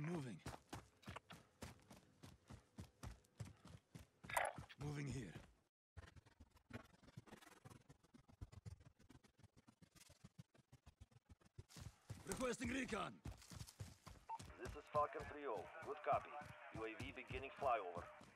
moving. Moving here. Requesting recon. This is Falcon 3-0. Good copy. UAV beginning flyover.